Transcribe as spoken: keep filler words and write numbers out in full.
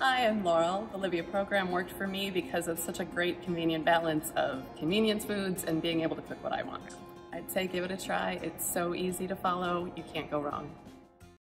Hi, I'm Laurel. The Livea program worked for me because of such a great convenient balance of convenience foods and being able to cook what I want. I'd say give it a try. It's so easy to follow, you can't go wrong.